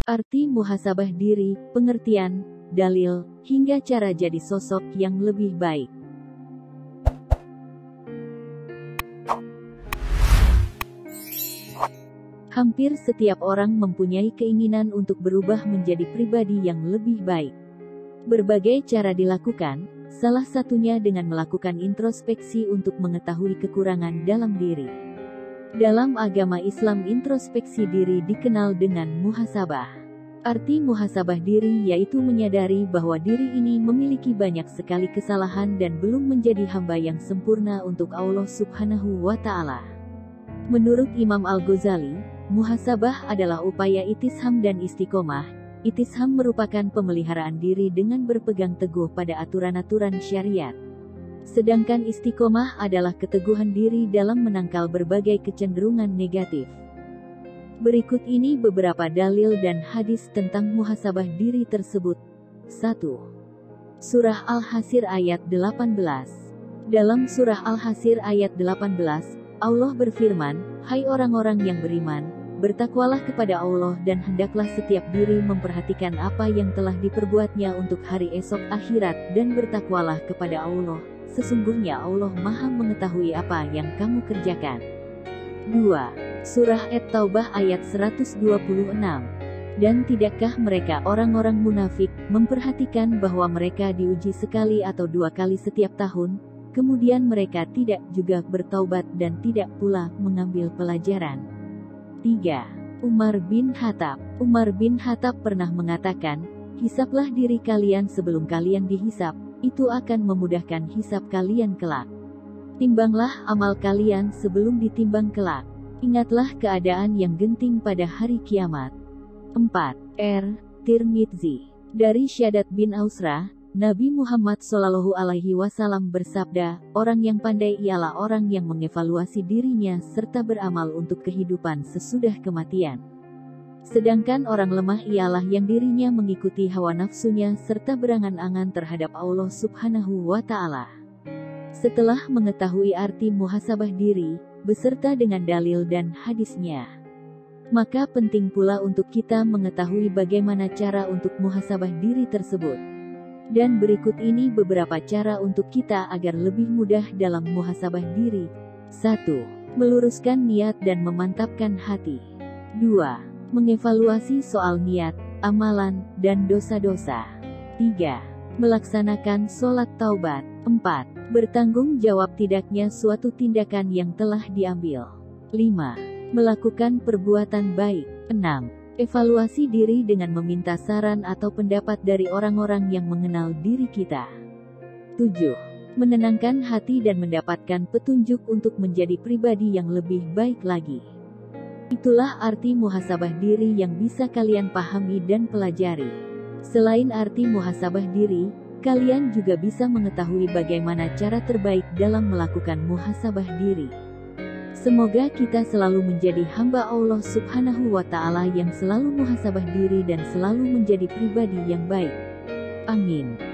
Arti muhasabah diri, pengertian, dalil, hingga cara jadi sosok yang lebih baik. Hampir setiap orang mempunyai keinginan untuk berubah menjadi pribadi yang lebih baik. Berbagai cara dilakukan, salah satunya dengan melakukan introspeksi untuk mengetahui kekurangan dalam diri. Dalam agama Islam, introspeksi diri dikenal dengan muhasabah. Arti muhasabah diri yaitu menyadari bahwa diri ini memiliki banyak sekali kesalahan dan belum menjadi hamba yang sempurna untuk Allah Subhanahu wa Ta'ala. Menurut Imam Al-Ghazali, muhasabah adalah upaya itisham dan istiqomah. Itisham merupakan pemeliharaan diri dengan berpegang teguh pada aturan-aturan syariat. Sedangkan istiqomah adalah keteguhan diri dalam menangkal berbagai kecenderungan negatif. Berikut ini beberapa dalil dan hadis tentang muhasabah diri tersebut. 1. Surah Al-Hashr ayat 18. Dalam surah Al-Hashr ayat 18, Allah berfirman, "Hai orang-orang yang beriman, bertakwalah kepada Allah dan hendaklah setiap diri memperhatikan apa yang telah diperbuatnya untuk hari esok akhirat dan bertakwalah kepada Allah. Sesungguhnya Allah Maha mengetahui apa yang kamu kerjakan." 2. Surah At-Taubah ayat 126. Dan tidakkah mereka orang-orang munafik memperhatikan bahwa mereka diuji sekali atau dua kali setiap tahun, kemudian mereka tidak juga bertaubat dan tidak pula mengambil pelajaran. 3. Umar bin Khattab. Umar bin Khattab pernah mengatakan, "Hisaplah diri kalian sebelum kalian dihisap, itu akan memudahkan hisap kalian kelak. Timbanglah amal kalian sebelum ditimbang kelak. Ingatlah keadaan yang genting pada hari kiamat." 4. Tirmidzi. Dari Syaddad bin Ausrah, Nabi Muhammad SAW bersabda, "Orang yang pandai ialah orang yang mengevaluasi dirinya serta beramal untuk kehidupan sesudah kematian. Sedangkan orang lemah ialah yang dirinya mengikuti hawa nafsunya serta berangan-angan terhadap Allah Subhanahu wa Ta'ala." Setelah mengetahui arti muhasabah diri, beserta dengan dalil dan hadisnya, maka penting pula untuk kita mengetahui bagaimana cara untuk muhasabah diri tersebut. Dan berikut ini beberapa cara untuk kita agar lebih mudah dalam muhasabah diri. 1. Meluruskan niat dan memantapkan hati. 2. Mengevaluasi soal niat, amalan, dan dosa-dosa. 3. Melaksanakan sholat taubat. 4. Bertanggung jawab tidaknya suatu tindakan yang telah diambil. 5. Melakukan perbuatan baik. 6. Evaluasi diri dengan meminta saran atau pendapat dari orang-orang yang mengenal diri kita. 7. Menenangkan hati dan mendapatkan petunjuk untuk menjadi pribadi yang lebih baik lagi. Itulah arti muhasabah diri yang bisa kalian pahami dan pelajari. Selain arti muhasabah diri, kalian juga bisa mengetahui bagaimana cara terbaik dalam melakukan muhasabah diri. Semoga kita selalu menjadi hamba Allah Subhanahu wa Ta'ala yang selalu muhasabah diri dan selalu menjadi pribadi yang baik. Amin.